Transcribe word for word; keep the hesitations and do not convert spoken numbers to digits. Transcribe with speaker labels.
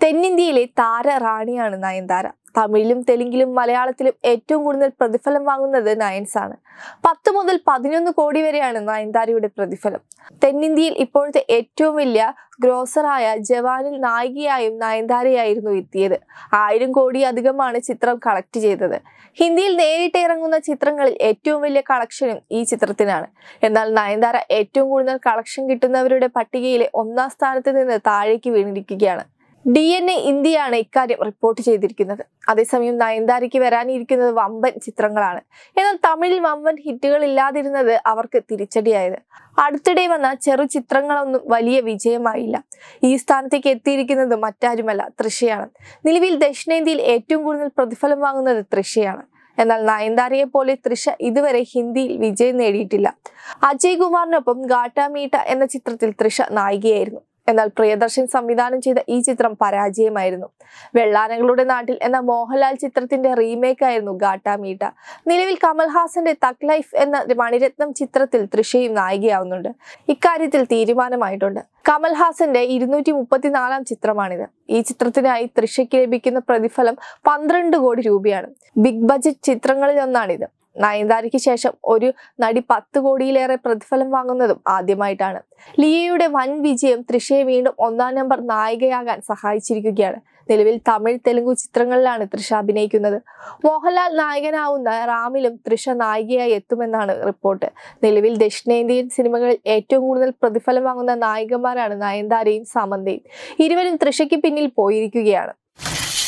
Speaker 1: തെന്നിന്ത്യയിലെ താരറാണിയാണ് നയൻതാര. തമിഴിലും തെലുങ്കിലും മലയാളത്തിലും ഏറ്റവും കൂടുതൽ പ്രതിഫലം വാങ്ങുന്നത് നയൻസ് ആണ്. പത്ത് മുതൽ പതിനൊന്ന് കോടി വരെയാണ് നയൻതാരയുടെ പ്രതിഫലം. തെന്നിന്ത്യയിൽ ഇപ്പോഴത്തെ ഏറ്റവും വലിയ ഗ്രോസറായ ജവാനിൽ നായികയായും നയൻതാരയായിരുന്നു എത്തിയത്. ആയിരം കോടി അധികമാണ് ചിത്രം കളക്ട് ചെയ്തത്. ഹിന്ദിയിൽ നേരിട്ട് ഇറങ്ങുന്ന ചിത്രങ്ങളിൽ ഏറ്റവും വലിയ കളക്ഷനും ഈ ചിത്രത്തിനാണ്. എന്നാൽ നയൻതാര ഏറ്റവും കൂടുതൽ കളക്ഷൻ കിട്ടുന്നവരുടെ പട്ടികയിലെ ഒന്നാം സ്ഥാനത്ത് നിന്ന് താഴേക്ക് വീണിരിക്കുകയാണ്. ഡി എൻ എ ഇന്ത്യയാണ് ഇക്കാര്യം റിപ്പോർട്ട് ചെയ്തിരിക്കുന്നത്. അതേസമയം നയൻതാരയ്ക്ക് വരാനിരിക്കുന്നത് വമ്പൻ ചിത്രങ്ങളാണ്. എന്നാൽ തമിഴിൽ വമ്പൻ ഹിറ്റുകൾ ഇല്ലാതിരുന്നത് അവർക്ക് തിരിച്ചടിയായത്. അടുത്തിടെ വന്ന ചെറു ചിത്രങ്ങളൊന്നും വലിയ വിജയമായില്ല. ഈ സ്ഥാനത്തേക്ക് എത്തിയിരിക്കുന്നത് മറ്റാരുമല്ല, തൃഷയാണ്. നിലവിൽ ദക്ഷിണേന്ത്യയിൽ ഏറ്റവും കൂടുതൽ പ്രതിഫലം വാങ്ങുന്നത് തൃഷയാണ്. എന്നാൽ നയൻതാരയെ പോലെ തൃഷ ഇതുവരെ ഹിന്ദിയിൽ വിജയം നേടിയിട്ടില്ല. അജയ് കുമാറിനൊപ്പം ഗാട്ടാ മീട്ട എന്ന ചിത്രത്തിൽ തൃഷ നായികയായിരുന്നു. എന്നാൽ പ്രിയദർശൻ സംവിധാനം ചെയ്ത ഈ ചിത്രം പരാജയമായിരുന്നു. വെള്ളാനകളുടെ നാട്ടിൽ എന്ന മോഹൻലാൽ ചിത്രത്തിന്റെ റീമേക്ക് ആയിരുന്നു ഗാട്ടാ മീട്ട. നിലവിൽ കമൽഹാസന്റെ തഗ് ലൈഫ് എന്ന മണിരത്നം ചിത്രത്തിൽ തൃഷയും നായികയാവുന്നുണ്ട്. ഇക്കാര്യത്തിൽ തീരുമാനമായിട്ടുണ്ട്. കമൽഹാസന്റെ ഇരുന്നൂറ്റി മുപ്പത്തിനാലാം ചിത്രമാണിത്. ഈ ചിത്രത്തിനായി തൃഷയ്ക്ക് ലഭിക്കുന്ന പ്രതിഫലം പന്ത്രണ്ട് കോടി രൂപയാണ്. ബിഗ് ബജറ്റ് ചിത്രങ്ങളിൽ ഒന്നാണിത്. നയൻതാരയ്ക്ക് ശേഷം ഒരു നടി പത്ത് കോടിയിലേറെ പ്രതിഫലം വാങ്ങുന്നതും ആദ്യമായിട്ടാണ്. ലിയയുടെ വൻ വിജയം തൃഷയെ വീണ്ടും ഒന്നാം നമ്പർ നായികയാകാൻ സഹായിച്ചിരിക്കുകയാണ്. നിലവിൽ തമിഴ് തെലുങ്കു ചിത്രങ്ങളിലാണ് തൃഷ അഭിനയിക്കുന്നത്. മോഹൻലാൽ നായകനാവുന്ന റാമിലും തൃഷ നായികയായി എത്തുമെന്നാണ് റിപ്പോർട്ട്. നിലവിൽ ദക്ഷിണേന്ത്യൻ സിനിമകളിൽ ഏറ്റവും കൂടുതൽ പ്രതിഫലം വാങ്ങുന്ന നായികമാരാണ് നയൻതാരയും സമന്തയും. ഇരുവരും തൃഷയ്ക്ക് പിന്നിൽ പോയിരിക്കുകയാണ്.